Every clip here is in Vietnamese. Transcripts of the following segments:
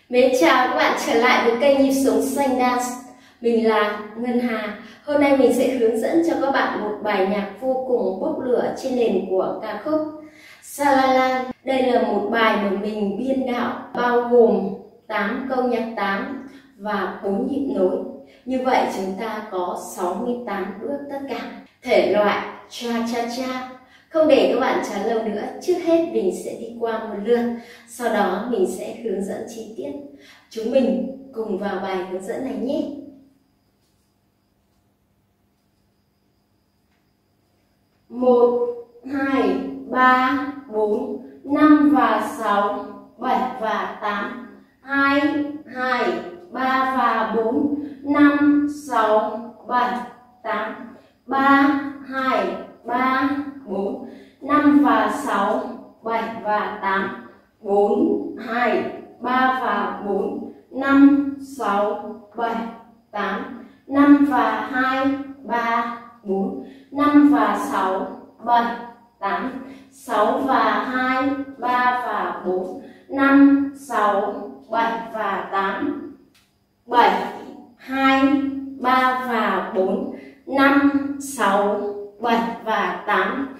Mến chào các bạn trở lại với kênh Nhịp Sống Xanh Dance. Mình là Ngân Hà. Hôm nay mình sẽ hướng dẫn cho các bạn một bài nhạc vô cùng bốc lửa trên nền của ca khúc Salalan. Đây là một bài mà mình biên đạo bao gồm 8 câu nhạc 8 và 4 nhịp nối. Như vậy chúng ta có 68 bước tất cả. Thể loại cha-cha-cha. Không để các bạn chờ lâu nữa, trước hết mình sẽ đi qua một lượt, sau đó mình sẽ hướng dẫn chi tiết. Chúng mình cùng vào bài hướng dẫn này nhé. 1, 2, 3, 4, 5 và 6, 7 và 8, 2, 2, 3 và 4, 5, 6, 7, 8, 3, 2, 3, 4, 5 và 6, 7 và 8, 4, 2, 3 và 4, 5, 6, 7, 8, 5 và 2, 3, 4, 5 và 6, 7, 8, 6 và 2, 3 và 4, 5, 6, 7 và 8, 7, 2, 3 và 4, 5, 6, 7 và 8,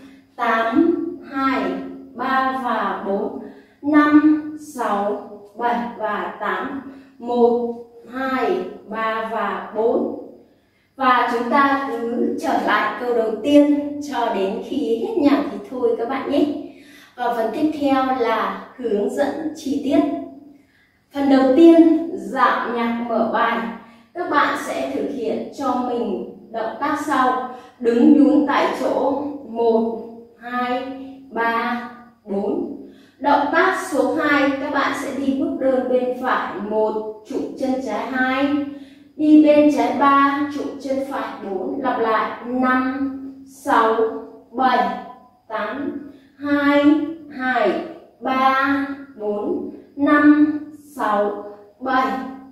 8, 2, 3 và 4, 5, 6, 7 và 8, 1, 2, 3 và 4. Và chúng ta cứ trở lại câu đầu tiên cho đến khi hết nhạc thì thôi các bạn nhé. Và phần tiếp theo là hướng dẫn chi tiết. Phần đầu tiên, dạo nhạc mở bài. Các bạn sẽ thực hiện cho mình động tác sau. Đứng nhún tại chỗ 1, 2, 3, 4. Động tác số 2 các bạn sẽ đi bước đơn bên phải 1, trụ chân trái 2, đi bên trái 3, trụ chân phải 4, lặp lại 5, 6, 7, 8, 2, 2, 3, 4, 5, 6, 7,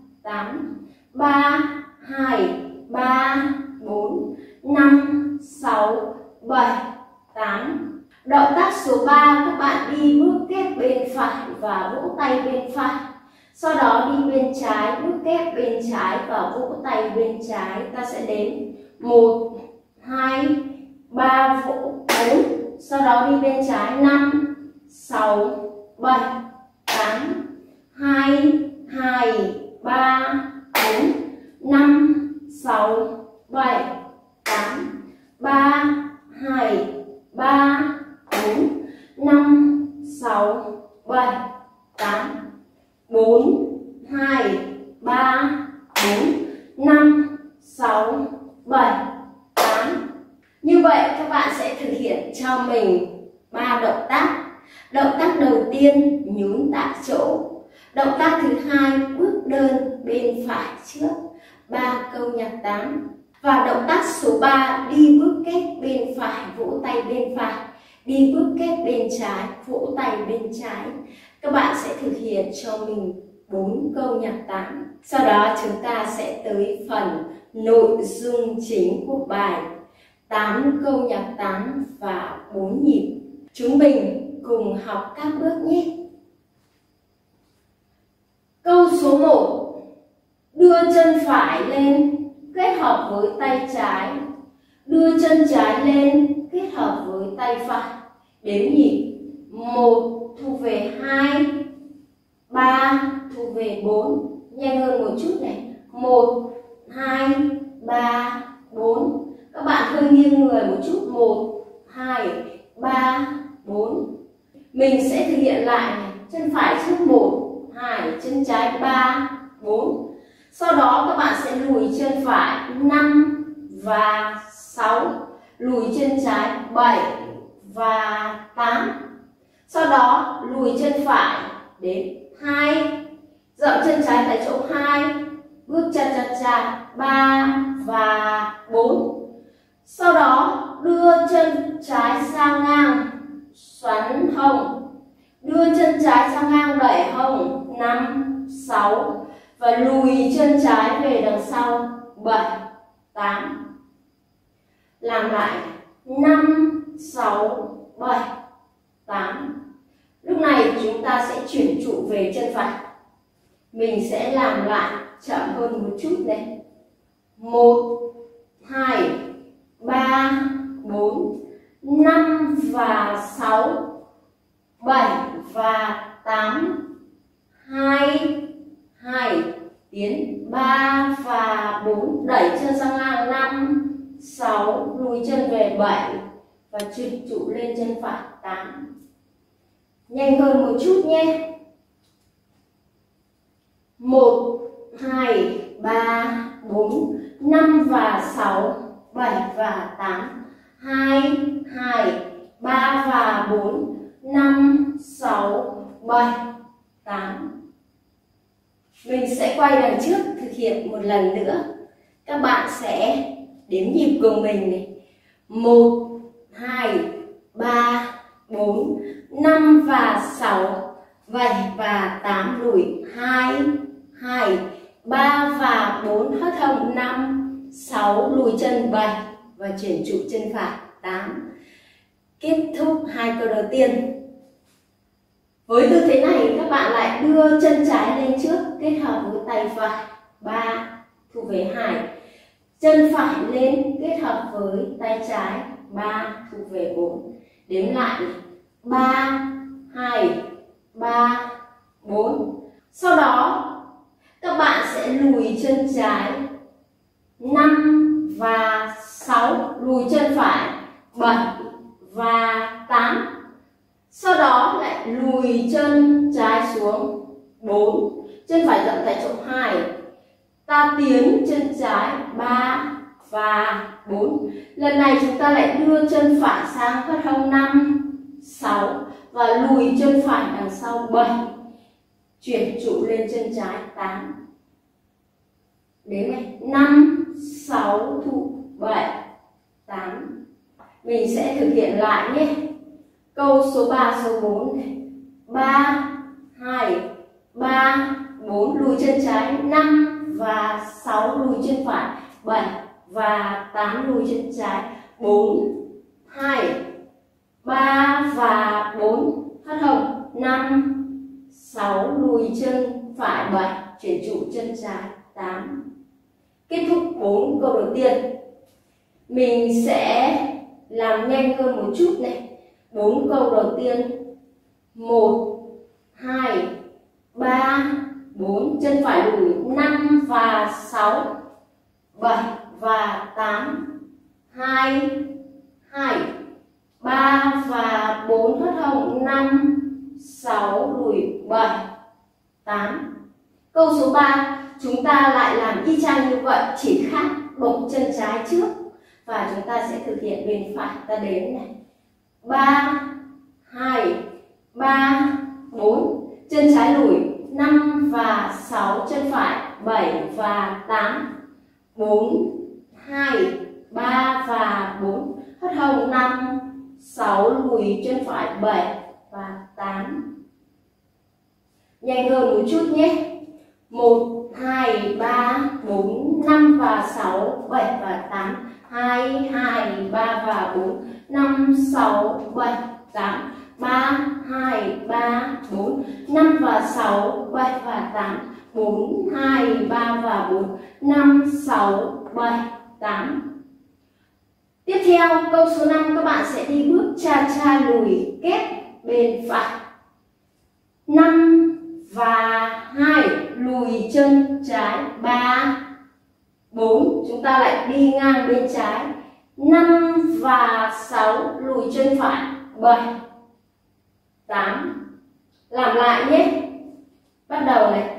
8, 3, 2, 3, 4, 5, 6, 7, 8. Động tác số 3 các bạn đi bước kép bên phải và vỗ tay bên phải. Sau đó đi bên trái, bước kép bên trái và vỗ tay bên trái. Ta sẽ đếm 1, 2, 3 vỗ 4. Sau đó đi bên trái 5, 6, 7, 8, 2, 2, 3, 4, 5, 6, 7, 8, 3, 2, 3, 4, 5, 6, 7, 8, 4, 2, 3, 4, 5, 6, 7, 8. Như vậy các bạn sẽ thực hiện cho mình 3 động tác. Động tác đầu tiên nhún tại chỗ. Động tác thứ hai bước đơn bên phải trước 3 câu nhạc 8. Và động tác số 3 đi bước kép bên phải vỗ tay bên phải, đi bước kép bên trái vỗ tay bên trái. Các bạn sẽ thực hiện cho mình 4 câu nhạc 8. Sau đó chúng ta sẽ tới phần nội dung chính của bài. 8 câu nhạc 8 và 4 nhịp. Chúng mình cùng học các bước nhé. Câu số 1. Đưa chân phải lên kết hợp với tay trái. Đưa chân trái lên kết hợp với tay phải. Đếm nhịp. 1 thu về 2, 3 thu về 4. Nhanh hơn một chút này. 1, 2, 3, 4. Các bạn hơi nghiêng người một chút. 1, 2, 3, 4. Mình sẽ thực hiện lại này. Chân phải trước 1, 2, chân trái 3, 4. Sau đó các bạn sẽ lùi chân phải 5 và 6. Lùi chân trái 7 và 8. Sau đó lùi chân phải đến 2. Dậm chân trái tại chỗ 2. Bước cha-cha-cha 3 và 4. Sau đó đưa chân trái sang ngang, xoắn hông. Đưa chân trái sang ngang đẩy hông 5, 6. Và lùi chân trái về đằng sau 7, 8. Làm lại 5, 6, 7, 8. Lúc này chúng ta sẽ chuyển trụ về chân phải. Mình sẽ làm lại chậm hơn một chút này. 1, 2, 3, 4, 5 và 6, 7 và 8, 2, 2, tiến 3 và 4, đẩy chân sang ngang 5, 6, lùi chân về 7 và chuyển trụ lên chân phải 8. Nhanh hơn một chút nhé. 1, 2, 3, 4, 5 và 6, 7 và 8, 2, 2, 3 và 4, 5, 6, 7, 8. Mình sẽ quay đằng trước thực hiện một lần nữa. Các bạn sẽ đếm nhịp cùng mình này. 1, 2, 3, 4, 5 và 6, 7 và 8, lùi 2, 2, 3 và 4, hất hông 5, 6, lùi chân 7 và chuyển trụ chân phải 8. Kết thúc 2 câu đầu tiên. Với tư thế này các bạn lại đưa chân trái lên trước kết hợp với tay phải 3, thu về 2. Chân phải lên kết hợp với tay trái 3, thu về 4. Đếm lại 3, 2, 3, 4. Sau đó các bạn sẽ lùi chân trái 5 và 6, lùi chân phải 7 và 8. Sau đó lại lùi chân trái xuống 4, chân phải dậm tại chỗ 2. Ta tiến chân trái 3 và 4. Lần này chúng ta lại đưa chân phải sang hất hông 5, 6 và lùi chân phải đằng sau 7. Chuyển trụ lên chân trái 8. Đến này 5, 6, thu 7, 8. Mình sẽ thực hiện lại nhé. Câu số 3, số 4 này. 3, 2, 3, 4, lùi chân trái 5 và 6, lùi chân phải 7 và 8, lùi chân trái 4, 2, 3 và 4, hất hông 5, 6, lùi chân phải 7, chuyển trụ chân trái 8. Kết thúc 4 câu đầu tiên. Mình sẽ làm nhanh hơn một chút này. 4 câu đầu tiên. 1, 2, 3, 4, chân phải lùi 5 và 6, 7 và 8, 2, 2, 3 và 4, hất hông 5, 6, lùi 7, 8. Câu số 3 chúng ta lại làm y chang như vậy, chỉ khác bộc chân trái trước và chúng ta sẽ thực hiện bên phải. Ta đếm này. 3, 2, 3, 4, chân trái lùi 5 và 6, chân phải 7 và 8, 4, 2, 3 và 4, hất hông 5, 6, lùi chân phải 7 và 8. Nhanh hơn một chút nhé. 1, 2, 3, 4, 5 và 6, 7 và 8, 2, 2, 3 và 4, 5, 6, 7, 8, 3, 2, 3, 4, 5 và 6, 7 và 8, 4, 2, 3 và 4, 5, 6, 7, 8. Tiếp theo câu số 5 các bạn sẽ đi bước cha cha lùi kết bên phải. 5 và 2, lùi chân trái 3, 4, chúng ta lại đi ngang bên trái. 5 và 6, lùi chân phải 7, 8. Làm lại nhé. Bắt đầu này.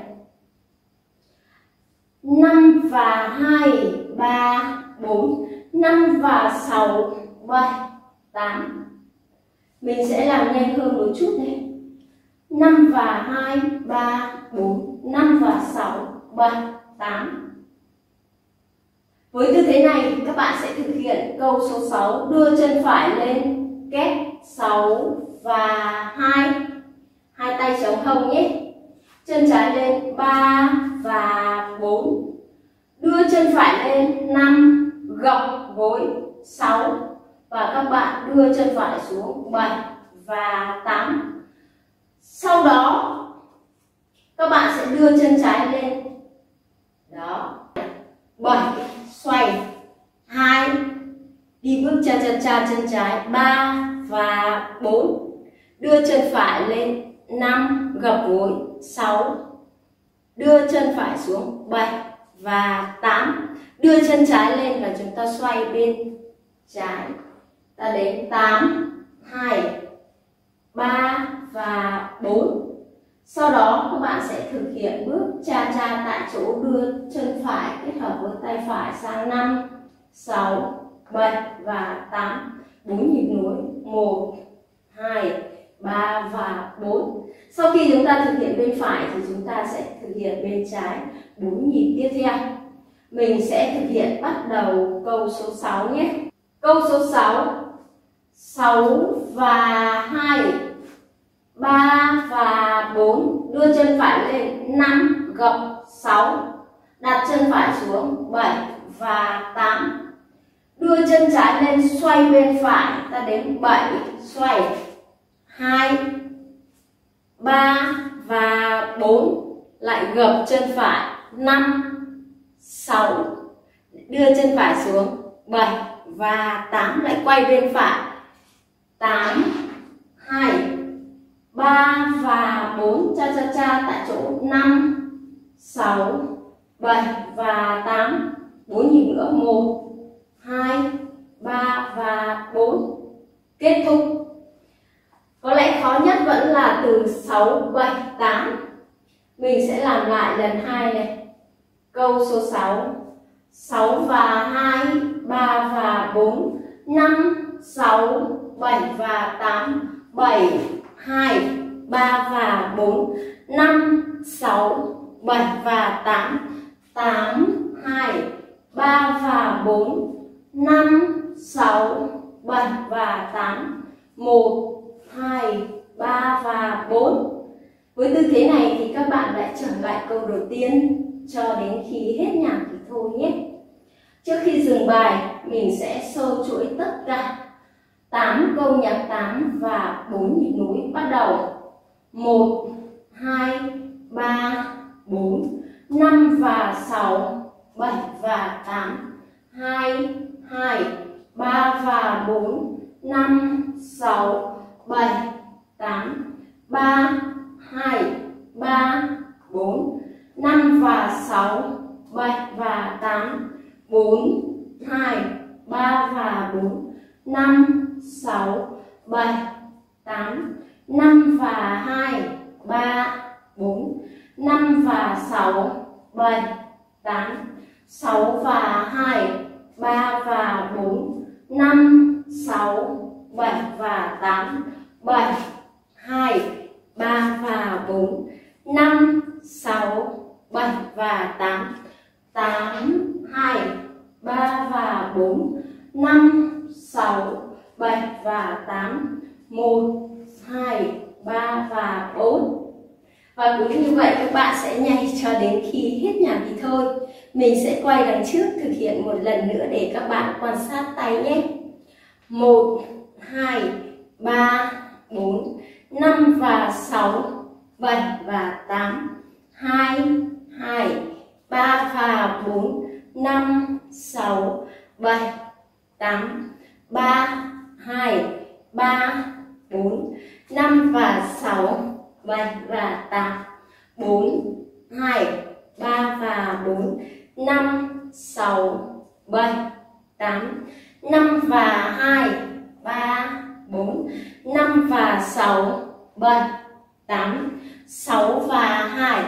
5 và 2, 3, 4, 5 và 6, 7, 8. Mình sẽ làm nhanh hơn một chút này. 5 và 2, 3, 4, 5 và 6, 7, 8. Với tư thế này các bạn sẽ thực hiện câu số 6, đưa chân phải lên kết 6 và 2. Hai tay chống hông nhé. Chân trái lên 3 và 4. Đưa chân phải lên 5, gập gối 6 và các bạn đưa chân phải xuống 7 và 8. Sau đó các bạn sẽ đưa đưa chân trái lên. Đó. 7, xoay. 2, đi bước cha chân trái. 3 và 4, đưa chân phải lên. 5, gập gối. 6, đưa chân phải xuống. 7 và 8, đưa chân trái lên và chúng ta xoay bên trái. Ta đếm 8, 2, 3 và 4. Sau đó các bạn sẽ thực hiện bước cha tại chỗ, đưa chân phải kết hợp với tay phải sang 5, 6, 7 và 8. 4 nhịp nối. 1, 2, 3 và 4. Sau khi chúng ta thực hiện bên phải thì chúng ta sẽ thực hiện bên trái 4 nhịp tiếp theo. Mình sẽ thực hiện bắt đầu câu số 6 nhé. Câu số 6. 6 và 2, 3 và 4, đưa chân phải lên. 5, gập. 6, đặt chân phải xuống. 7 và 8, đưa chân trái lên, xoay bên phải. Ta đếm 7, xoay. 2, 3 và 4, lại gập chân phải. 5, 6, đưa chân phải xuống. 7 và 8, lại quay bên phải. 8, 2, 3 và 4, cha tại chỗ. 5, 6, 7 và 8. 4 nhịp nữa. 1, 2, 3 và 4. Kết thúc. Có lẽ khó nhất vẫn là từ 6, 7, 8. Mình sẽ làm lại lần 2 này. Câu số 6. 6 và 2, 3 và 4, 5, 6, 7 và 8. 7, 2, 3 và 4, 5, 6, 7 và 8. 8, 2, 3 và 4, 5, 6, 7 và 8. 1, 2, 3 và 4. Với tư thế này thì các bạn lại trở lại câu đầu tiên cho đến khi hết nhạc thì thôi nhé. Trước khi dừng bài, mình sẽ sâu chuỗi tất cả 8 câu nhạc 8 và 4 nhịp nối. Bắt đầu. 1, 2, 3, 4, 5 và 6, 7 và 8. 2, 2, 3 và 4, 5, 6, 7, 8. 3, 2, 3, 4, 5 và 6, 7 và 8. 4, 2, 3 và 4, 5, 6, 7, 8. 5 và 2, 3, 4, 5 và 6, 7, 8. 6 và 2, 3 và 4, 5, 6, 7 và 8. 7, 2, 3 và 4, 5, 6, 7 và 8. 8, 2, 3 và 4, 5, 6, 7 và 8. 1, 2, 3 và 4. Và cứ như vậy các bạn sẽ nhảy cho đến khi hết nhạc thì thôi. Mình sẽ quay đằng trước thực hiện một lần nữa để các bạn quan sát tay nhé. 1, 2, 3, 4, 5 và 6, 7 và 8. 2, 2, 3 và 4, 5, 6, 7, 8. 3, 2, 3, 4, 5 và 6, 7 và 8. 4, 2, 3 và 4, 5, 6, 7, 8. 5 và 2, 3, 4, 5 và 6, 7, 8. 6 và 2,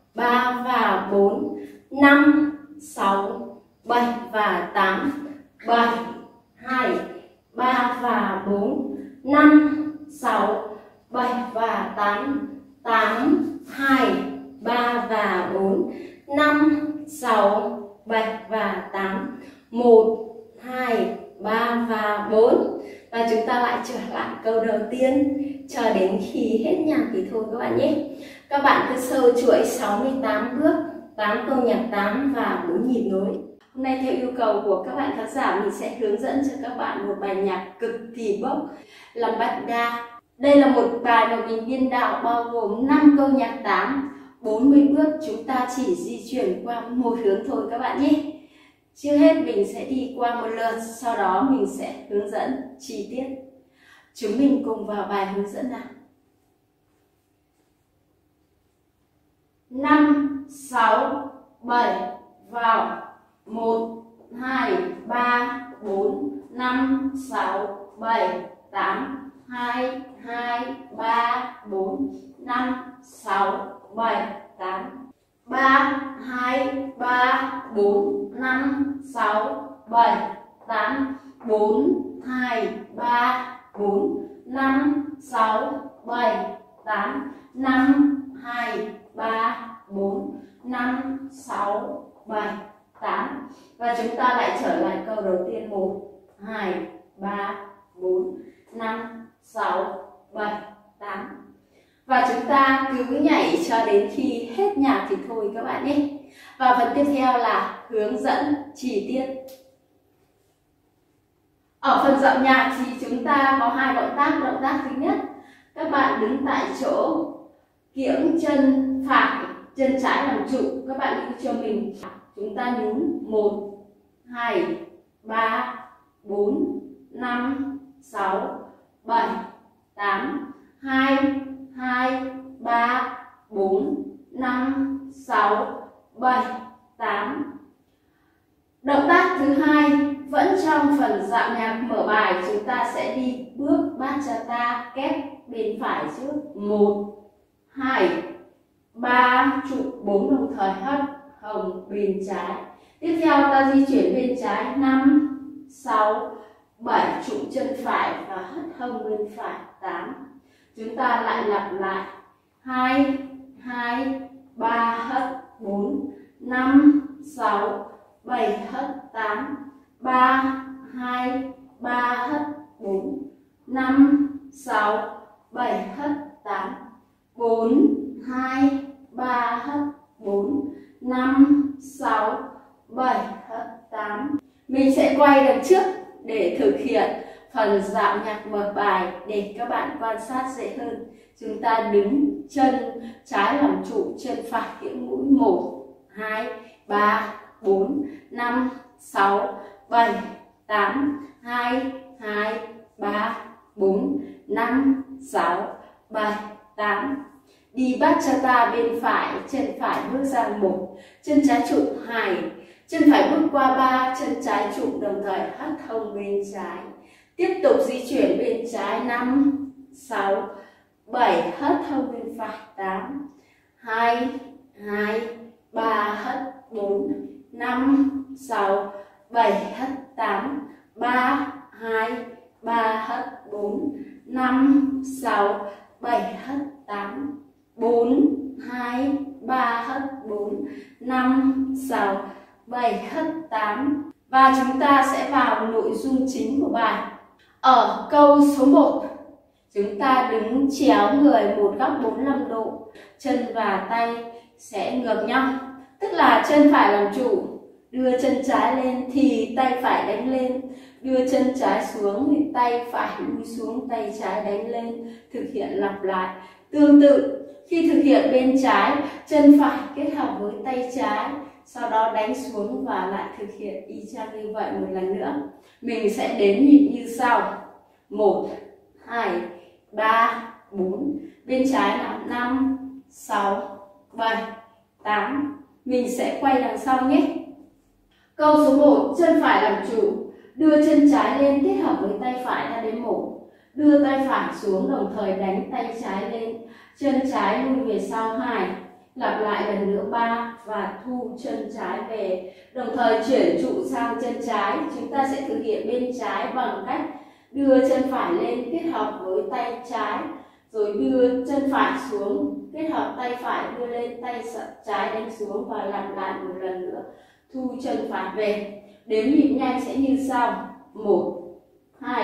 3 và 4, 5, 6, 7 và 8. 7, 2, 3 và 4, 5, 6, 7 và 8. 8, 2, 3 và 4, 5, 6, 7 và 8. 1, 2, 3 và 4. Và chúng ta lại trở lại câu đầu tiên cho đến khi hết nhạc thì thôi các bạn nhé. Các bạn cứ sâu chuỗi 68 bước, 8 câu nhạc 8 và 4 nhịp nối. Hôm nay theo yêu cầu của các bạn khán giả, mình sẽ hướng dẫn cho các bạn một bài nhạc cực kỳ bốc, Lambada. Đây là một bài mà mình biên đạo bao gồm 5 câu nhạc 8, 40 bước chúng ta chỉ di chuyển qua một hướng thôi các bạn nhé. Trước hết mình sẽ đi qua một lượt, sau đó mình sẽ hướng dẫn chi tiết. Chúng mình cùng vào bài hướng dẫn nào. 5, 6, 7 vào. 1, 2, 3, 4, 5, 6, 7, 8, 2, 2, 3, 4, 5, 6, 7, 8, 3, 2, 3, 4, 5, 6, 7, 8, 4, 2, 3, 4, 5, 6, 7, 8, 5, 2, 3, 4, 5, 6, 7, 8. Và chúng ta lại trở lại câu đầu tiên. 1, 2, 3, 4, 5, 6, 7, 8. Và chúng ta cứ nhảy cho đến khi hết nhạc thì thôi các bạn nhé. Và phần tiếp theo là hướng dẫn chi tiết. Ở phần dậm nhạc thì chúng ta có hai động tác. Động tác thứ nhất, các bạn đứng tại chỗ, kiễng chân phải, chân trái làm trụ. Các bạn lưu cho mình. Chúng ta nhún 1, 2, 3, 4, 5, 6, 7, 8, 2, 2, 3, 4, 5, 6, 7, 8. Động tác thứ hai vẫn trong phần dạo nhạc mở bài, chúng ta sẽ đi bước bachata kép bên phải trước. 1, 2, 3 trụ 4 đồng thời hất hồng bên trái. Tiếp theo ta di chuyển bên trái 5, 6, 7 trụ chân phải và hất hông bên phải 8. Chúng ta lại lặp lại 2, 2, 3 hất 4, 5, 6, 7 hất 8, 3, 2, 3 hất 4, 5, 6, 7 hất 8, 4, 2, 3 hất 4, 5, 6, 7 hất 8. Mình sẽ quay đằng trước để thực hiện phần dạo nhạc mở bài để các bạn quan sát dễ hơn. Chúng ta đứng chân trái làm trụ, chân phải kiễng mũi. 1, 2, 3, 4, 5, 6, 7, 8, 2, 2, 3, 4, 5, 6, 7, 8. Đi bachata bên phải, chân phải bước ra 1, chân trái trụ 2, chân phải bước qua 3, chân trái trụ đồng thời hất hông bên trái. Tiếp tục di chuyển bên trái 5, 6, 7 hất hông bên phải 8, 2, 2, 3 hất 4, 5, 6, 7 hất 8, 3, 2, 3 hất 4, 5, 6, 7 hất 8, 4, 2, 3 hất 4, 5, 6, 7 hất 8. Và chúng ta sẽ vào nội dung chính của bài. Ở câu số 1, chúng ta đứng chéo người một góc 45 độ, chân và tay sẽ ngược nhau. Tức là chân phải làm chủ, đưa chân trái lên thì tay phải đánh lên, đưa chân trái xuống thì tay phải lui xuống, tay trái đánh lên. Thực hiện lặp lại. Tương tự, khi thực hiện bên trái, chân phải kết hợp với tay trái, sau đó đánh xuống và lại thực hiện y chang như vậy một lần nữa. Mình sẽ đếm nhịp như sau. 1, 2, 3, 4. Bên trái là 5, 6, 7, 8. Mình sẽ quay đằng sau nhé. Câu số 1, chân phải làm chủ, đưa chân trái lên kết hợp với tay phải ta đến 1. Đưa tay phải xuống đồng thời đánh tay trái lên, chân trái lui về sau 2. Lặp lại lần nữa 3 và thu chân trái về. Đồng thời chuyển trụ sang chân trái, chúng ta sẽ thực hiện bên trái bằng cách đưa chân phải lên kết hợp với tay trái, rồi đưa chân phải xuống kết hợp tay phải đưa lên, tay trái đánh xuống và lặp lại một lần nữa, thu chân phải về. Đếm nhịp nhanh sẽ như sau. 1, 2,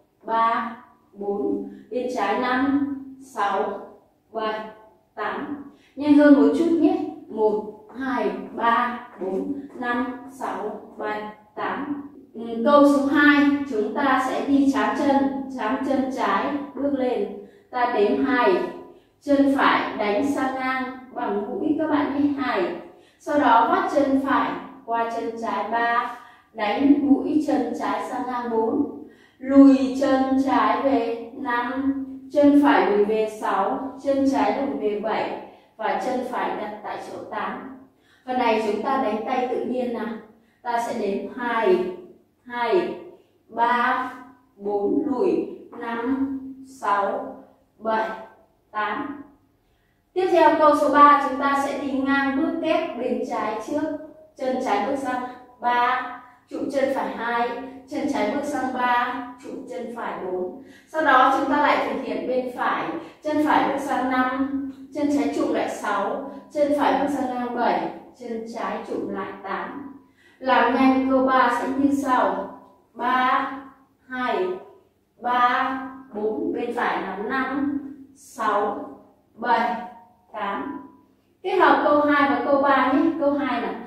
3, 4. Bên trái 5, 6, 7, 8. Nhanh hơn một chút nhé. 1, 2, 3, 4, 5, 6, 7, 8. Câu số 2, chúng ta sẽ đi chám chân trái bước lên. Ta đếm 2, chân phải đánh sang ngang bằng mũi các bạn nhé, 2. Sau đó vắt chân phải qua chân trái, 3. Đánh mũi chân trái sang ngang, 4. Lùi chân trái về, 5. Chân phải lùi về, 6. Chân trái lùi về, 7. Và chân phải đặt tại chỗ, 8. Phần này chúng ta đánh tay tự nhiên nào. Ta sẽ đếm 2, 3, 4, lùi, 5, 6, 7, 8. Tiếp theo câu số 3 chúng ta sẽ đi ngang bước kép bên trái trước. Chân trái bước sang 3, trụ chân phải 2, chân trái bước sang 3, trụ chân phải 4. Sau đó chúng ta lại thực hiện bên phải, chân phải bước sang 5, chân trái trụ lại 6, chân phải bước sang ngang 7, chân trái trụ lại 8. Làm nhanh câu 3 sẽ như sau: 3, 2, 3, 4, bên phải là 5, 6, 7, 8. Kết hợp câu 2 và câu 3 nhé. Câu 2 là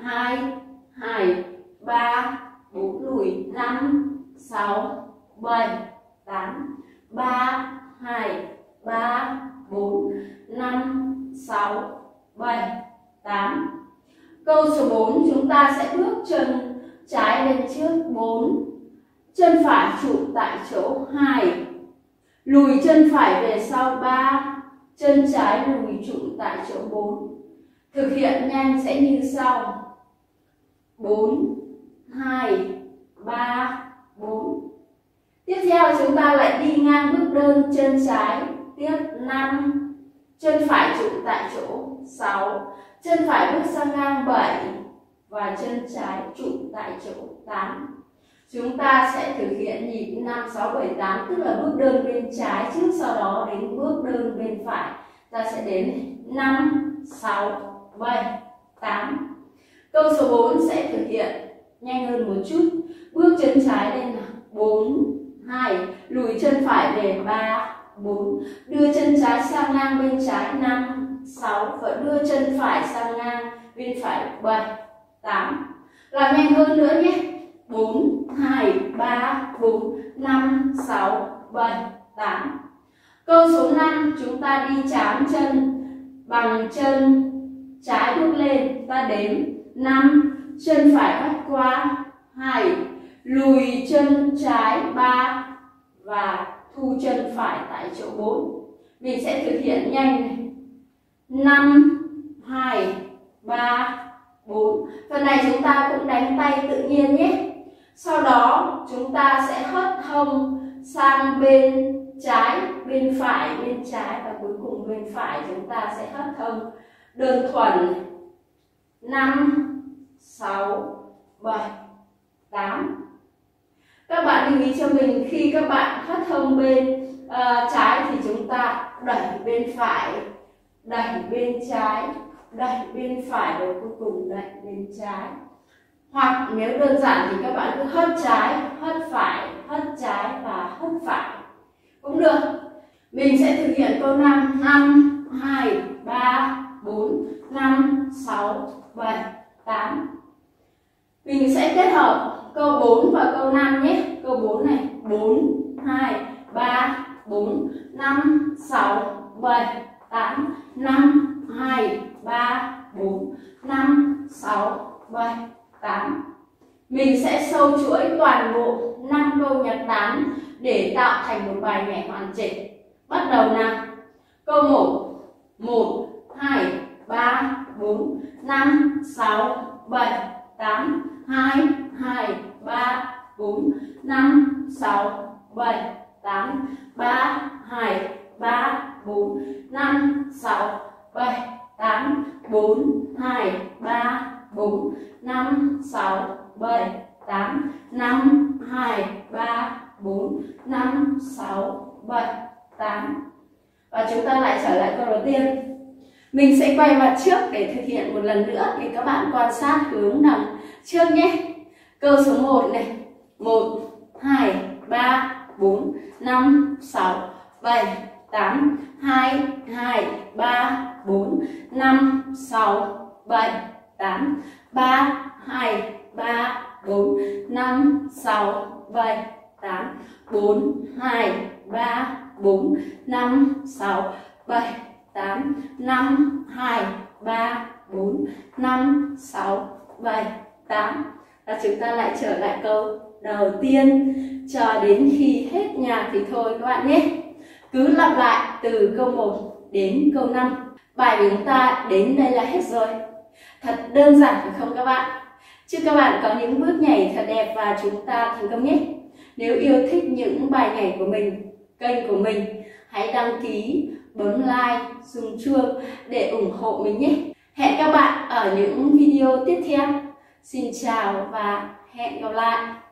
2, 3, 4, lùi, 5, 6, 7, 8. 3, 2, 3, 4, 5, 6, 7, 8. Câu số 4 chúng ta sẽ bước chân trái lên trước, 4. Chân phải trụ tại chỗ, 2. Lùi chân phải về sau, 3. Chân trái lùi trụ tại chỗ, 4. Thực hiện nhanh sẽ như sau: 4, 2, 3, 4. Tiếp theo chúng ta lại đi ngang bước đơn chân trái tiếp, 5. Chân phải trụ tại chỗ, 6. Chân phải bước sang ngang, 7. Và chân trái trụ tại chỗ, 8. Chúng ta sẽ thực hiện nhịp 5, 6, 7, 8, tức là bước đơn bên trái trước, sau đó đến bước đơn bên phải. Ta sẽ đến 5, 6, 7, 8. Câu số 4 sẽ thực hiện nhanh hơn một chút. Bước chân trái lên là 4, 2. Lùi chân phải về, 3, 4. Đưa chân trái sang ngang bên trái, 5, 6. Và đưa chân phải sang ngang bên phải, 7, 8. Làm nhanh hơn nữa nhé. 4, 2, 3, 4, 5, 6, 7, 8. Câu số 5 chúng ta đi chám chân bằng chân trái bước lên. Ta đếm 5. Chân phải vắt qua, 2. Lùi chân trái, 3. Và thu chân phải tại chỗ, 4. Mình sẽ thực hiện nhanh này. 5, 2, 3, 4. Phần này chúng ta cũng đánh tay tự nhiên nhé. Sau đó chúng ta sẽ hất hông sang bên trái, bên phải, bên trái và cuối cùng bên phải chúng ta sẽ hất hông đơn thuần. 5, 6, 7, 8. Các bạn lưu ý cho mình, khi các bạn hất hông bên trái thì chúng ta đẩy bên phải, đẩy bên trái, đẩy bên phải và cuối cùng đẩy bên trái. Hoặc nếu đơn giản thì các bạn cứ hất trái, hất phải, hất trái và hất phải cũng được. Mình sẽ thực hiện câu 5. 5, 2, 3, 4, 5, 6, 7, 8. Mình sẽ kết hợp câu 4 và câu 5 nhé. Câu 4 này, 4, 2, 3, 4, 5, 6, 7, 8. 5, 2, 3, 4, 5, 6, 7, 8. Mình sẽ sâu chuỗi toàn bộ 5 câu nhạc đàn để tạo thành một bài nhảy hoàn chỉnh. Bắt đầu nào. Câu 1. 1, 2, 3, 4, 5, 6, 7, 8. 2, 2, 3, 4, 5, 6, 7, 8. 3, 2, 3, 4, 5, 6, 7, 8. 4, 2, 3, 4, 5, 6, 7, 8. 5, 2, 3, 4, 5, 6, 7, 8. Và chúng ta lại trở lại câu đầu tiên. Mình sẽ quay mặt trước để thực hiện một lần nữa để các bạn quan sát hướng đằng trước nhé. Câu số 1 này. 1, 2, 3, 4, 5, 6, 7, 8. 2, 2, 3, 4, 5, 6, 7, 8. 3, 2, 3, 4, 5, 6, 7, 8. 4, 2, 3, 4, 5, 6, 7, 8, 5, 2, 3, 4, 5, 6, 7, 8. Và chúng ta lại trở lại câu đầu tiên cho đến khi hết nhạc thì thôi các bạn nhé. Cứ lặp lại từ câu 1 đến câu 5. Bài của chúng ta đến đây là hết rồi. Thật đơn giản phải không các bạn? Chúc các bạn có những bước nhảy thật đẹp và chúng ta thành công nhé. Nếu yêu thích những bài nhảy của mình, kênh của mình, hãy đăng ký, bấm like, dùng chuông để ủng hộ mình nhé. Hẹn các bạn ở những video tiếp theo. Xin chào và hẹn gặp lại.